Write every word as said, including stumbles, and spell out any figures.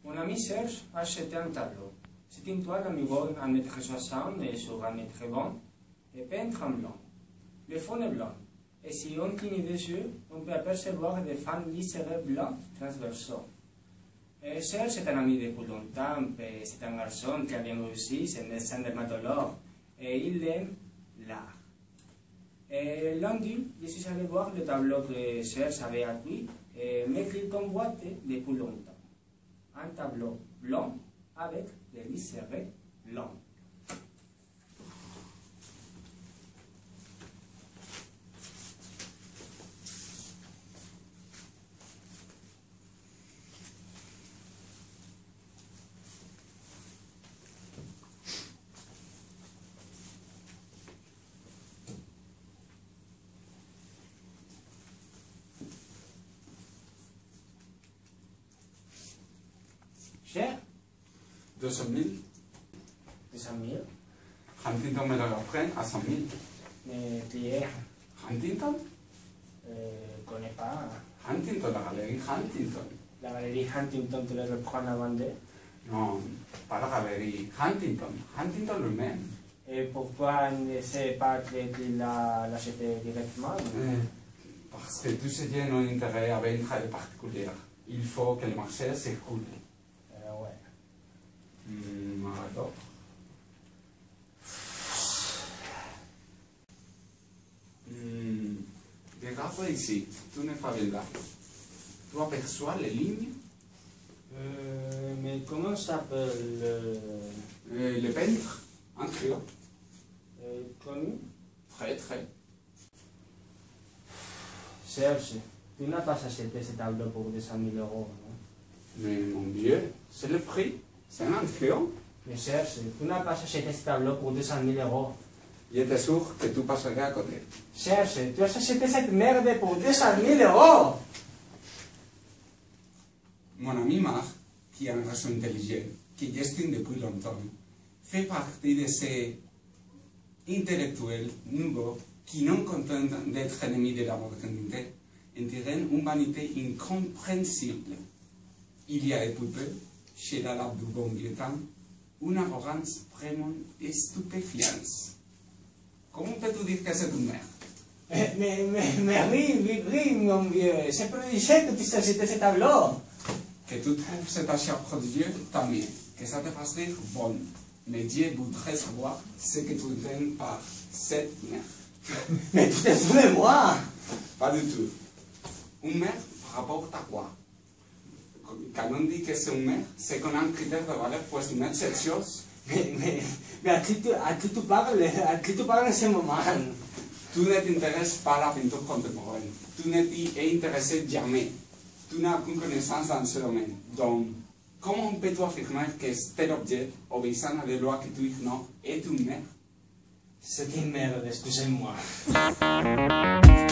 Mon ami Serge a acheté un tableau. C'est une toile environ un mètre soixante sur un mètre vingt et peinte en blanc. Le fond est blanc. Et si on cligne dessus, on peut apercevoir des fans lissérés blancs transversaux. Et Serge est un ami depuis longtemps, et c'est un garçon qui a bien réussi, c'est un médecin dermatologue, et il aime l'art. Et lundi, je suis allé voir le tableau que Serge avait acquis, et mais qu'il convoitait depuis longtemps. Un tableau blanc avec des lissérés blancs. Cher? deux cent mille. deux cent mille. Huntington me le reprend à cent mille. Mais qui est? Huntington? Je ne connais pas. Huntington, la galerie Huntington. La galerie Huntington, tu le reprends à vendre? Non, pas la galerie Huntington. Huntington lui-même. Et pourquoi ne sait pas qu'il l'a acheté directement? Euh, parce que tous ces biens ont intérêt à une règle particulière. Il faut que le marché s'écoule. Euh, ouais. Hmm, alors. Hmm, regarde ici, tu n'es pas bien là. Tu aperçois les lignes? Euh, mais comment s'appelle le... Euh, le peintre, un crayon. Euh, connu? Très, très. Serge, tu n'as pas acheté ce tableau pour deux cent mille euros, non? Mais mon Dieu, c'est le prix. C'est un crayon. Mais Serge, tu n'as pas acheté ce tableau pour deux cent mille euros. J'étais sûr que tu passerais à côté. Serge, tu as acheté cette merde pour deux cent mille euros. Mon ami Marc, qui a un garçon intelligent, qui j'estime depuis longtemps, fait partie de ces intellectuels nouveaux qui, non contents d'être ennemis de la modernité, en tirent une vanité incompréhensible. Il y a depuis peu, chez l'arabe du bon vieux temps, une arrogance vraiment stupéfiante. Comment peux-tu dire que c'est une merde? Mais, mais, mais, mais oui, oui, oui, mon vieux, c'est prodigieux que tu aies acheté ce tableau. Que tu trouves cet achat prodigieux, tant mieux. Que ça te fasse rire, bon. Mais Dieu voudrait savoir ce que tu entends par cette merde. Mais tu te fous de moi. Pas du tout. Une merde rapporte à quoi? Quand on dit que c'est une merde, c'est qu'on a un critère de valeur pour estimer cette chose. Mais, mais, mais à qui tu, à qui tu parles, à qui tu parles en ce moment? Tu ne t'intéresses pas à la peinture contemporaine. Tu ne t'y es intéressé jamais. Tu n'as aucune connaissance dans ce domaine. Donc, comment peux-tu affirmer que tel objet, obéissant à des lois que tu ignores, est une merde? C'est une merde, excusez-moi.